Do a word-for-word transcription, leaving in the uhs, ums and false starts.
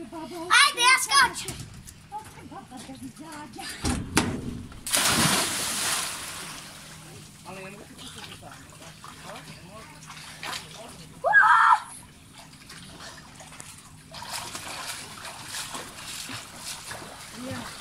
Ajde, ja skoču. Ali ne mogu ti pustiti šta. Ja.